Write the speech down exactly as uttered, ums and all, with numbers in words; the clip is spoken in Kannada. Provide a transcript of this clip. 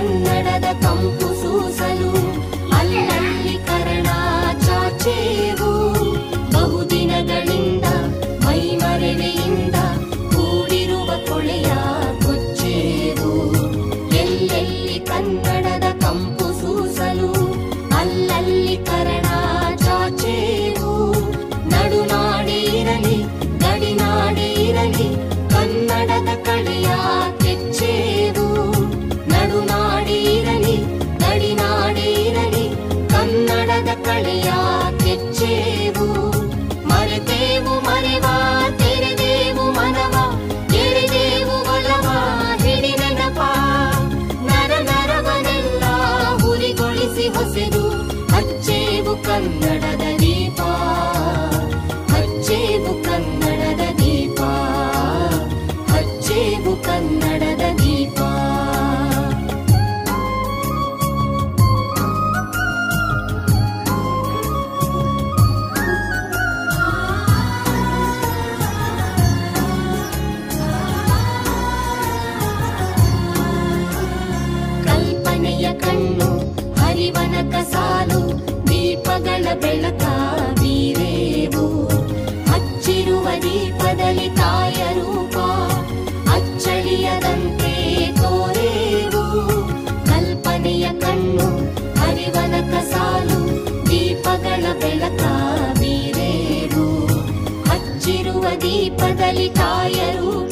ಕನ್ನಡದ ಕಂಪು ಸೂಸಲು ಅಲ್ಲಲ್ಲಿ ಕರ್ಣ ಚಾಚೇವು. ಬಹುದಿನಗಳಿಂದ ಮೈಮರೆವೆಯಿಂದ ಕೂಡಿರುವ ಕೊಳೆಯ ಕೊಚ್ಚೇವು. ಎಲ್ಲೆಲ್ಲಿ ಕನ್ನಡದ ಕಂಪು ಸೂಸಲು ಅಲ್ಲಲ್ಲಿ ಕರ್ಣ ಚಾಚೇವು. ನಡುನಾಡಿ ಇರಲಿ ಗಡಿನಾಡಿ ಇರಲಿ ಕನ್ನಡದ ಕಳೆಯ ಕೆಚ್ಚೇವು. ನಡುನಾಡಿ ಇರಲಿ ಗಡಿನಾಡಿ ಇರಲಿ ಕನ್ನಡದ ಕಳೆಯ ಕೆಚ್ಚೇವು. ಮರೆತೇವು ಮರೆವ ತೆರೆದೇವು ಮನವ ಎರೆದೇವು ಒಲವ ಹಿಡಿ ನೆನಪ. ನರ ನರವನೆಲ್ಲ ಹುರಿಗೊಳಿಸಿ ಹೊಸೆದು ಹಚ್ಚೇವು ಕನ್ನಡದ ದೀಪ. ಹಚ್ಚೇವು ಕನ್ನಡದ ದೀಪ. ಹಚ್ಚೇವು ಕನ್ನಡದ ದೀಪ. ಕಲ್ಪನೆಯ ಕಣ್ಣು ಹರಿವನ ಕಸಾಲು ದೀಪಗಳ ಬೆಳಕ ಬೀರೇವು. ಹಚ್ಚಿರುವ ದೀಪದಲ್ಲಿ ತಾಯ ರೂಪ ಅಚ್ಚಳಿಯದಂತೆ ತೋರೇವು. ಕಲ್ಪನೆಯ ಕಣ್ಣು ಹರಿವನ ಕಸಾಲು ದೀಪಗಳ ಬೆಳಕ ಬೀರೇವು. ಹಚ್ಚಿರುವ ದೀಪದಲ್ಲಿ ತಾಯ ರೂಪ